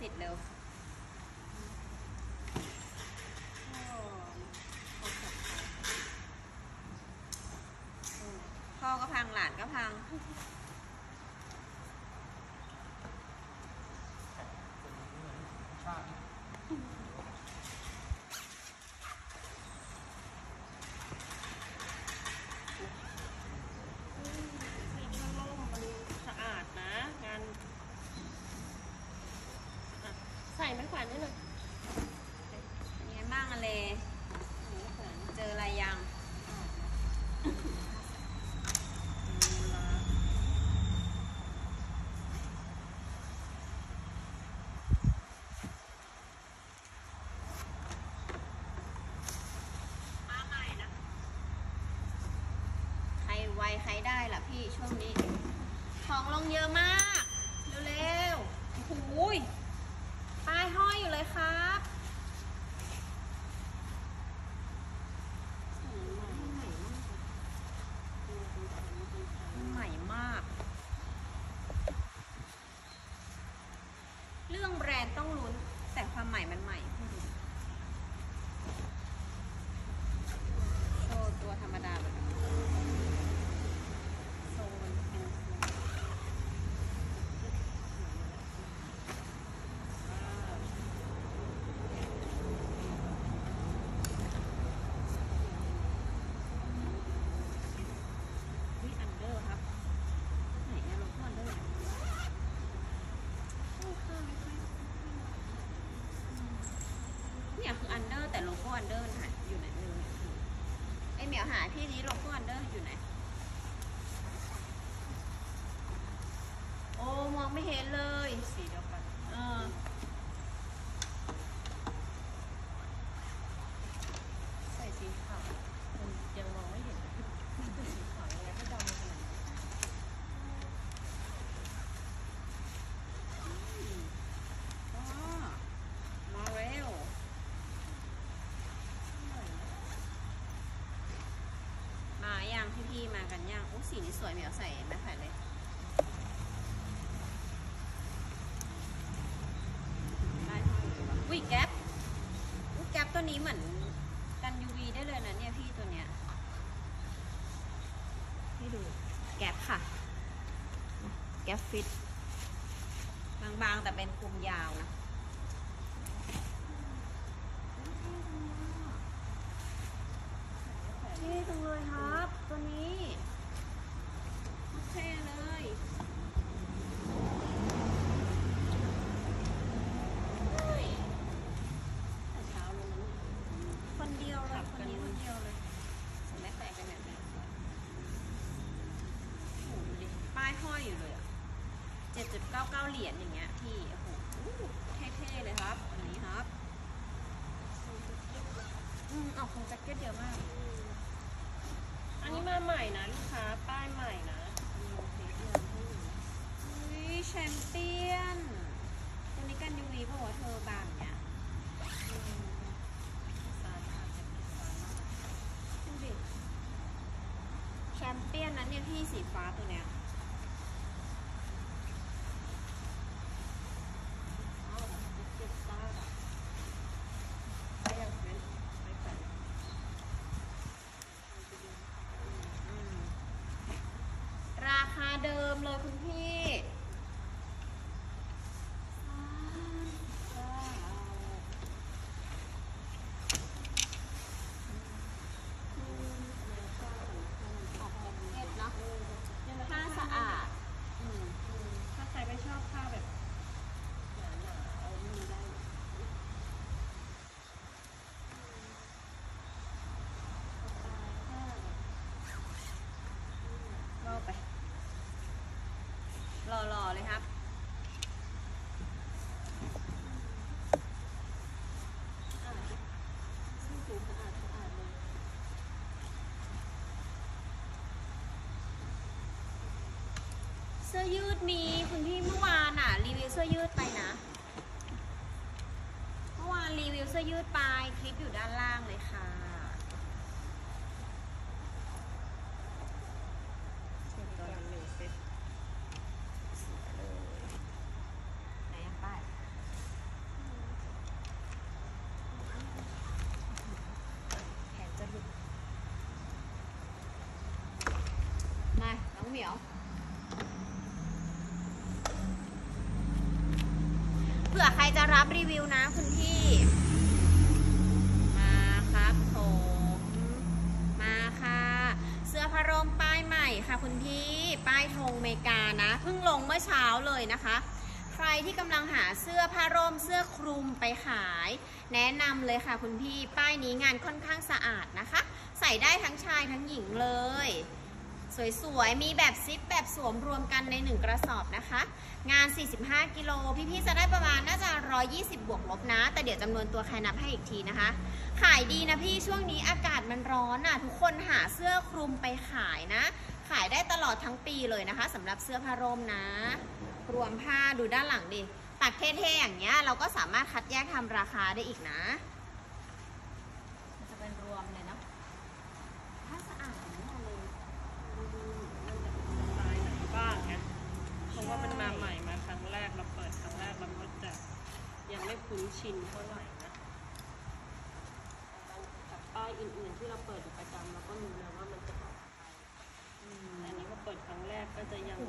ดเร็วพ่อก็พังหลานก็พังใส่ไม้ขวานนิดหน่อยเป็นไงบ้างอะเลเจออะไรยังใครไวใครได้ล่ะพี่ช่วงนี้ของลงเยอะมากเร็วๆโอ้โหป้ายห้อยอยู่เลยครับใหม่มากเรื่องแบรนด์ต้องลุ้นแต่ความใหม่มันใหม่โชว์ตัวธรรมดาแบบโซนเป็นคืออันเดอร์แต่โลโก้อันเดอร์หายอยู่ไหนไม่รู้เนี่ยไอเหมียวหาพี่นี้โลโก้อันเดอร์อยู่ไหนโอ้มองไม่เห็นเลยสีเดียวกันใส่สีขาวมันยังมองไม่เห็นเป็นสีขาวยังไงให้ดำลงไปมาเร็วมาย่างพี่ๆมากันย่างโอ้สีนี้สวยเหมียวใส่ไม่แผ่นเลยได้วิแก๊ปแก๊ปตัวนี้เหมือนกัน UV ได้เลยนะเนี่ยพี่ตัวเนี้ยให้ดูแก๊ปค่ะแก๊ปฟิตบางๆแต่เป็นคุมยาวนะนี่จังเลยครับตัวนี้โอเคเลยแต่เช้าลงคนเดียวเลยคนนี้คนเดียวเลยสมัยแต่กันแบบนี้โอ้โหดูดิป้ายห้อยอยู่เลยอ่ะ7.99 เหรียญอย่างเงี้ยพี่โอ้โหเท่ๆเลยครับอันนี้ครับออกคงแจ็คเก็ตเยอะมากอันนี้มาใหม่นะลูกค้าป้ายใหม่นะแชมเปี้ยนตัวนี้กัน UV เพราะว่าเธอบางเนี่ยดูดิแชมเปี้ยนนั้นเนี่ยพี่สีฟ้าตัวเนี้ยราคาเดิมเลยคุณพี่ผ้าสะอาดถ้าใครไม่ชอบผ้าแบบหนาๆเอามือได้ก็ไปรอเลยครับเสื้อยืดมีคุณพี่เมื่อวานรีวิวเสื้อยืดไปนะเมื่อวานรีวิวเสื้อยืดไปคลิปอยู่ด้านล่างเลยค่ะไหนป้ายเหมียวเผื่อใครจะรับรีวิวนะคุณพี่มาครับผมมาค่ะเสื้อผ้าร่มป้ายใหม่ค่ะคุณพี่ป้ายธงอเมริกานะเพิ่งลงเมื่อเช้าเลยนะคะใครที่กำลังหาเสื้อผ้าร่มเสื้อคลุมไปขายแนะนำเลยค่ะคุณพี่ป้ายนี้งานค่อนข้างสะอาดนะคะใส่ได้ทั้งชายทั้งหญิงเลยสวยๆมีแบบซิปแบบสวมรวมกันใน1กระสอบนะคะงาน45กิโลพี่ๆจะได้ประมาณน่าจะ120บวกลบนะแต่เดี๋ยวจำนวนตัวใครนับให้อีกทีนะคะขายดีนะพี่ช่วงนี้อากาศมันร้อนอ่ะทุกคนหาเสื้อคลุมไปขายนะขายได้ตลอดทั้งปีเลยนะคะสำหรับเสื้อผ้าร่มนะรวมผ้าดูด้านหลังดิตัดเท่ๆอย่างเงี้ยเราก็สามารถคัดแยกทำราคาได้อีกนะมันจะเป็นรวมเลยเนาะถ้าสะอาดอย่างนี้เลยมันจะเป็นสไตล์ไหนบ้างไงเพราะว่ามันมาใหม่มาครั้งแรกเราเปิดครั้งแรกเราก็จะยังไม่คุ้นชินเท่าไหร่นะกับป้ายอื่นๆที่เราเปิดอยู่ประจำเราก็รู้แล้วว่ามันจะปลอดภัยแต่อันนี้พอเปิดครั้งแรกก็จะยัง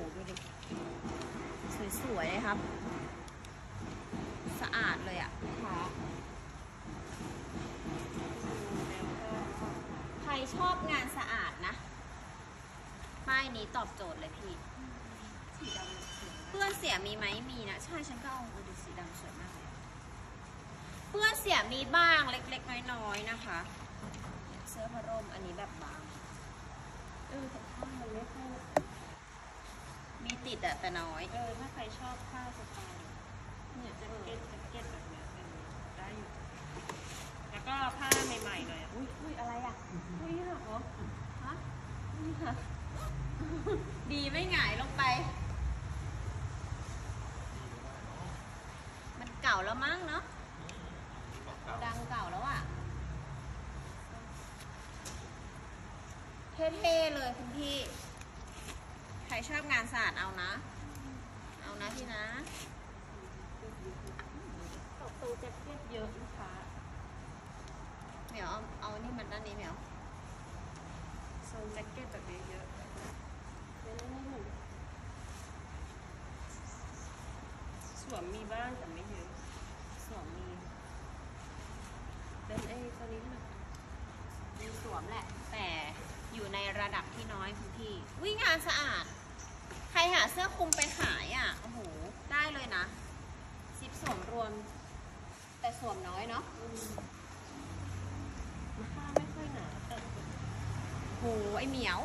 สวยๆเลยครับสะอาดเลยอ่ะค่ะใครชอบงานสะอาดนะป้ายนี้ตอบโจทย์เลยพี่สีดำเปื้อนเสียมีไหมมีนะใช่ฉันก็เอาดูสีดำสวยมากเลยเปื้อนเสียมีบ้างเล็กๆน้อยๆนะคะเสื้อผ้าร่มอันนี้แบบบางแต่ผ้ามันไม่ค่อยมีติดอะแต่น้อยถ้าใครชอบผ้าสไตล์เนี่ยแจ็คเก็ตแบบเนี้ยเป็นได้อยู่แล้วก็ผ้าใหม่ๆเลยอุ้ยอะไรอะอุ้ยหักเหรอฮะอุ้ยหักดีไม่หงายลงไปมันเก่าแล้วมั้งเนาะดังเก่าแล้วอะเท่ๆเลยคุณพี่ใครชอบงานสะอาดเอานะพี่นะตกตรงแจ็คเก็ตเยอะลูกค้าเหมียวเอานี่มันด้านนี้เหมียวโซนแจ็คเก็ตแบบเยอะสวมมีบ้างแต่ไม่เยอะสวมมีเป็นตัวนี้นะมีสวมแหละแต่อยู่ในระดับที่น้อยคุณพี่วิ่งงานสะอาดใครหาเสื้อคลุมไปขายอ่ะโอ้โหได้เลยนะซิปสวมรวมแต่สวมน้อยเนาะผ้าไม่ค่อยหนาแต่โหไอเหมียว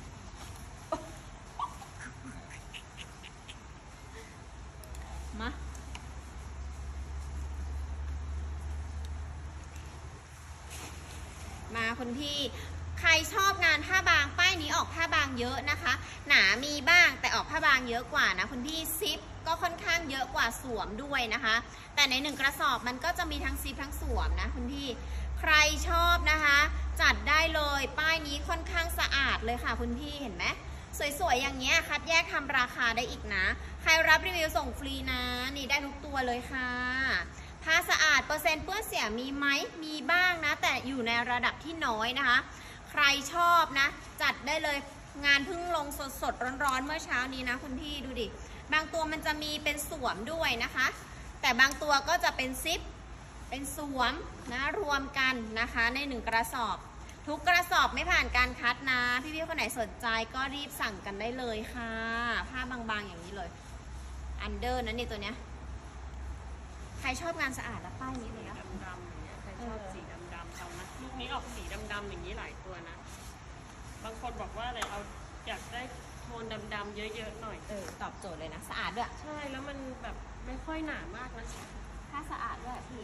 มาคุณพี่ใครชอบงานผ้าบางป้ายนี้ออกผ้าบางเยอะนะคะหนามีบ้างแต่ออกผ้าบางเยอะกว่านะคุณพี่ซิปก็ค่อนข้างเยอะกว่าสวมด้วยนะคะแต่ใน1กระสอบมันก็จะมีทั้งซิปทั้งสวมนะคุณพี่ใครชอบนะคะจัดได้เลยป้ายนี้ค่อนข้างสะอาดเลยค่ะคุณพี่เห็นไหมสวยๆอย่างเงี้ยคัดแยกทำราคาได้อีกนะใครรับรีวิวส่งฟรีนะนี่ได้ทุกตัวเลยค่ะผ้าสะอาดเปอร์เซ็นต์เปื้อนเสียมีไหมมีบ้างนะแต่อยู่ในระดับที่น้อยนะคะใครชอบนะจัดได้เลยงานเพิ่งลงสดๆร้อนๆเมื่อเช้านี้นะคุณพี่ดูดิบางตัวมันจะมีเป็นสวมด้วยนะคะแต่บางตัวก็จะเป็นซิปเป็นสวมนะรวมกันนะคะใน1กระสอบทุกกระสอบไม่ผ่านการคัดนะพี่ๆคนไหนสนใจก็รีบสั่งกันได้เลยค่ะผ้าบางๆอย่างนี้เลยอันเดอร์นะนี่ตัวเนี้ยใครชอบงานสะอาดแล้วป้ายนี้เลยนะดำๆอย่างเงี้ยใครชอบสีดำๆเอานะลูกนี้ออกสีดำๆอย่างนี้หลายตัวนะบางคนบอกว่าอะไรเอาอยากได้โทนดำๆเยอะๆหน่อยตอบโจทย์เลยนะสะอาดด้วยใช่แล้วมันแบบไม่ค่อยหนามากนะถ้าสะอาดด้วยพี่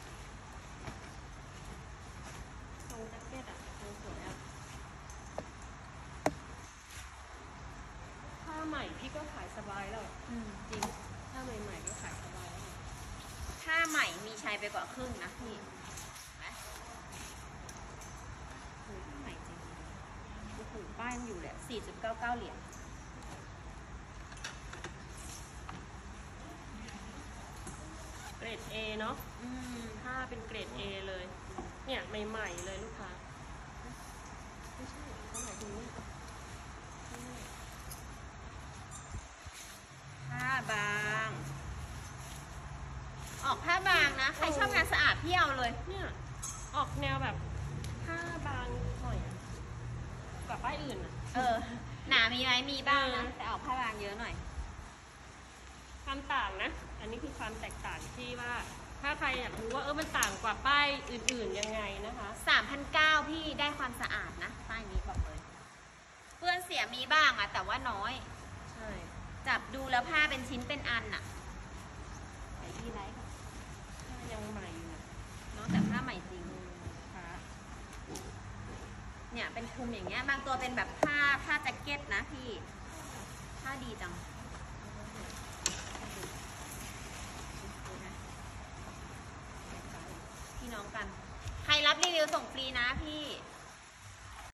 ทรงแจ็คเก็ตสวยอ่ะผ้าใหม่พี่ก็ขายสบายแล้วจริงผ้าใหม่ๆก็ขายสบายแล้วผ้าใหม่มีใช้ไปกว่าครึ่งนะพี่นะผ้าใหม่จริงโอ้โหป้ายมันอยู่เลย4.99 เหรียญเกรด A เนาะผ้าเป็นเกรด A เลยเนี่ยใหม่ๆเลยลูกค้าไม่ใช่เขาหมายถึงนี่ป้ายอื่นอะหนามีไหมมีบ้างนะแต่ออกผ้าบางเยอะหน่อยความต่างนะ อันนี้คือความแตกต่างที่ว่า ถ้าใครอยากรู้ว่ามันต่างกว่าป้ายอื่นๆยังไงนะคะ 3,900พี่ได้ความสะอาดนะป้ายนี้บอกเลยเปื้อนเสียมีบ้างอะแต่ว่าน้อยใช่จับดูแล้วผ้าเป็นชิ้นเป็นอันอะไอที่ไรค่ะถ้ายังใหม่อยู่นะเนาะแต่ผ้าใหม่จริงค่ะเนี่ยเป็นคลุมอย่างเงี้ยบางตัวเป็นแบบผ้าแจ็คเก็ตนะพี่ผ้าดีจังพี่น้องกัน ใครรับรีวิวส่งฟรีนะพี่